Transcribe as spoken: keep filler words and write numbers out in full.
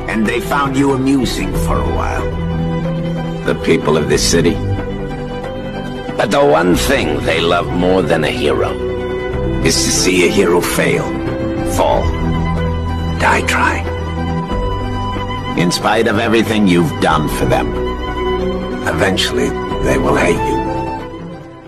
and they found you amusing for a while. The people of this city. But the one thing they love more than a hero is to see a hero fail, fall, die trying. In spite of everything you've done for them, eventually they will hate you.